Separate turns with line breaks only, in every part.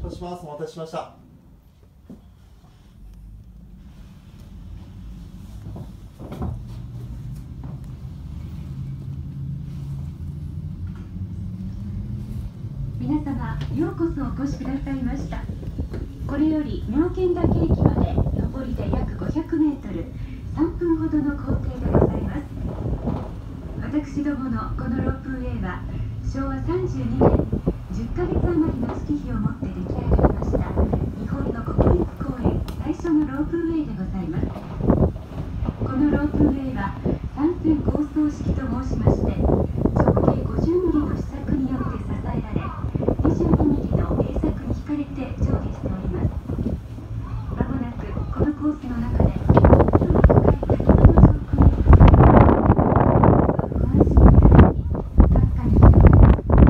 発します。お待たせしました。
皆様、ようこそお越しくださいました。これより妙見岳駅まで上りで約500メートル、3分ほどの行程でございます。私どものこのロープウェイは昭和32年10ヶ月余りの月日をもって出来上がりました日本の国立公園最初のロープウェイでございます。このロープウェイは3線構想式と申しまして、直径50ミリの施策によって支えられ、22ミリの A 策に引かれて上下しております。まもなくこのコースの中で海深い谷間の上空にご安心いただき、眼下に広がる美しい景色をご覧くださいませ。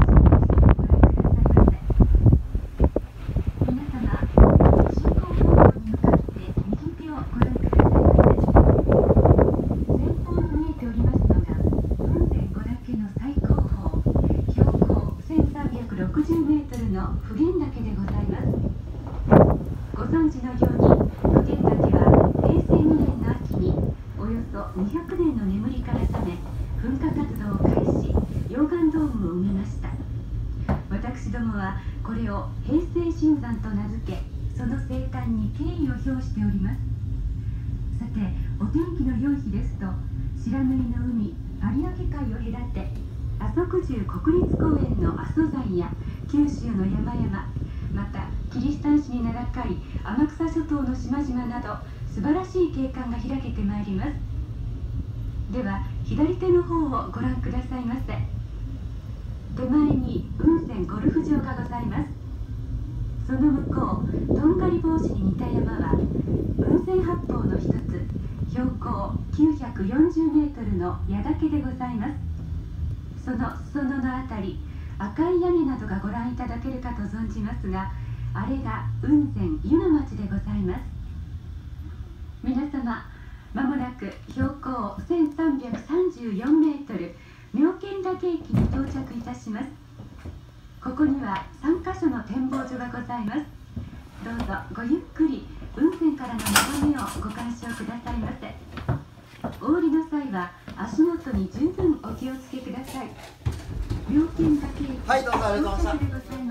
皆様、進行方向に向かって右手をご覧くださいませ。前方に見えておりますのが雲仙五岳の最高峰、標高1360メートルの普賢岳でございます。ご存知のように普賢岳は平成2年の秋におよそ200年の眠りから覚め、噴火活動を開始、溶岩ドームを埋めました。私どもはこれを平成新山と名付け、その生誕に敬意を表しております。さて、お天気の良い日ですと、白縫の海、有明海を隔て、阿蘇九十国立公園の阿蘇山や九州の山々、またキリシタン市に名高い天草諸島の島々など、素晴らしい景観が開けてまいります。では、左手の方をご覧くださいませ。手前に雲仙ゴルフ場がございます。その向こう、とんがり帽子に似た山は雲仙八方の一つ、標高940メートルの矢岳でございます。その裾野のあたり、赤い屋根などがご覧いただけるかと存じますが、あれが雲仙湯の町でございます。皆様、まもなく標高1334メートル、妙見岳駅に到着いたします。ここには3カ所の展望所がございます。どうぞごゆっくり雲仙からの眺めをご鑑賞くださいませ。お降りの際は足元に十分お気をつけください。妙見岳駅、
はい、どうぞありがとうございました。
到着でございます。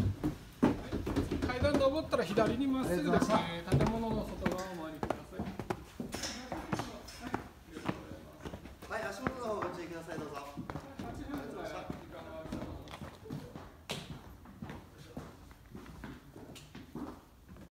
階段登ったら左にまっすぐですね。建物の外側をお回りください。
はい、足元の方ご注意ください。どうぞ。